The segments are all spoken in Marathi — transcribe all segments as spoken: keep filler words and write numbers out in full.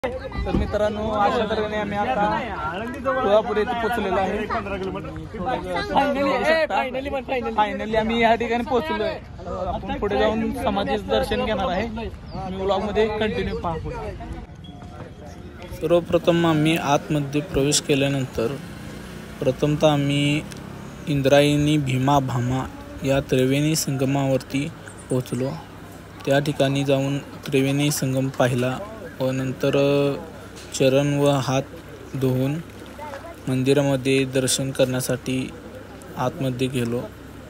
तर मित्रांनो अशा तऱ्हेने आम्ही आता तुळापूर येथे पोहोचलेलो आहे। फायनली आम्ही या ठिकाणी पोहोचलोय। आपण पुढे जाऊन समाधीचं दर्शन घेणार आहे। मी व्लॉग मध्ये कंटिन्यू पाहू। सर्वप्रथम आम्ही आतमध्ये प्रवेश केल्यानंतर प्रथमतः आम्ही इंद्रायणी भीमा भामा या त्रिवेणी संगमावरती पोहोचलो। त्या ठिकाणी जाऊन त्रिवेणी संगम पाहिला व नंतर चरण व हात धुवून मंदिरामध्ये दर्शन करण्यासाठी आतमध्ये गेलो।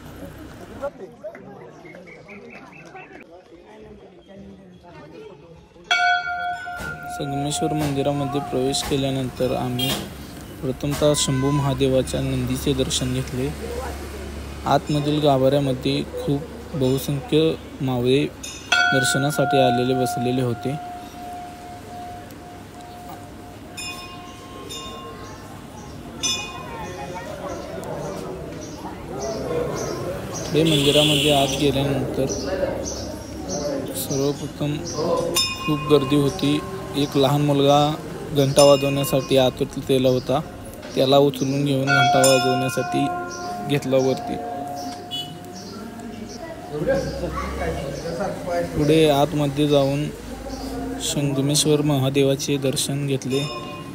संगमेश्वर मंदिरामध्ये प्रवेश केल्यानंतर आम्ही प्रथमतः शंभू महादेवाच्या नंदीचे दर्शन घेतले। आतमधील गाभाऱ्यामध्ये खूप बहुसंख्य मावळे दर्शनासाठी आलेले बसलेले होते। हे मंदिरामध्ये आत गेल्यानंतर सर्वप्रथम खूप गर्दी होती। एक लहान मुलगा घंटा वाजवण्यासाठी आतुरतेला होता, त्याला उचलून घेऊन घंटा वाजवण्यासाठी घेतला वरती। पुढे आतमध्ये जाऊन संगमेश्वर महादेवाचे दर्शन घेतले।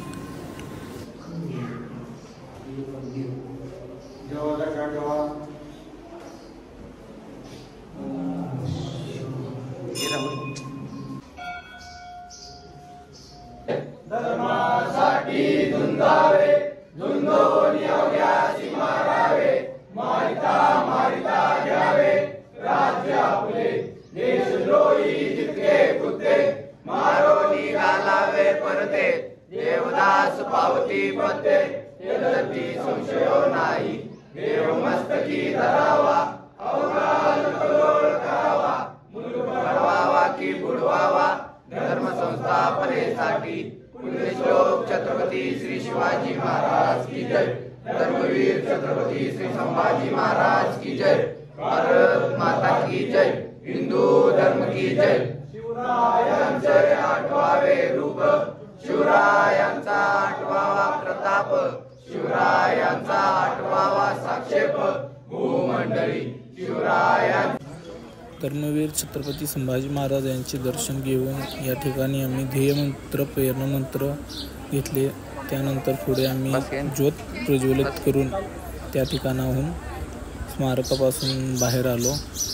धर्मासाठी झुंजावे, झुंजून योग्यासी मारावे, मारिता मारिता घ्यावे राज्य आपले। देशद्रोही जितके कृत्ये मारोनी घालावे परते, देवदास पावती पत्ते यद्यपि संशयो नाही। देव मस्तकी धरावा, अवघात कलोळ करावा, मुलूक घडवावा की बुडवावा धर्म संस्थापनेसाठी। पुण्यश्लोक छत्रपती श्री शिवाजी महाराज की जय। धर्मवीर छत्रपती श्री संभाजी महाराज की जय। भारत माता की जय। हिंदू धर्म की जय। शिवरायांचे आठवावे रूप, शिवरायांचा आठवावा प्रताप, शिवरायांचा आठवावा साक्षेप भूमंडळी। शिवराया धर्मवीर छत्रपती संभाजी महाराज यांचे दर्शन घेऊन या ठिकाणी आम्ही ध्येयमंत्र प्रेरणा मंत्र घेतले। त्यानंतर पुढे आम्ही ज्योत प्रज्वलित करून त्या ठिकाणाहून स्मारकापासून बाहेर आलो।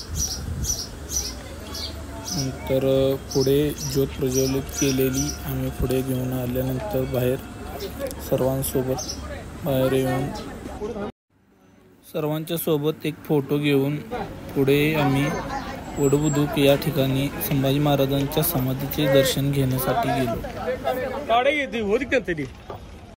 नंतर पुढे ज्योत प्रज्वलित केलेली आम्ही पुढे घेऊन आल्यानंतर बाहेर सर्वांसोबत बाहेर येऊन सर्वांच्या सोबत एक फोटो घेऊन पुढे आम्ही वडबुद्रुक या ठिकाणी संभाजी महाराजांच्या समाधीचे दर्शन घेण्यासाठी गेलो।